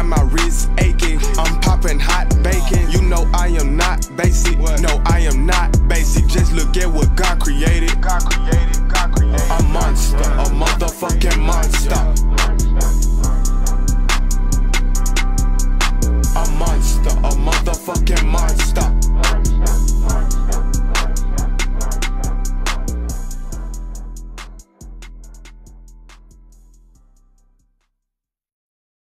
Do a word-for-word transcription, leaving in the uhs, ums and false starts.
got my wrist aching. I'm popping hot bacon. You know I am not basic. No, I am not basic. Just look at what God created. God created, God created. A monster, a motherfucking monster.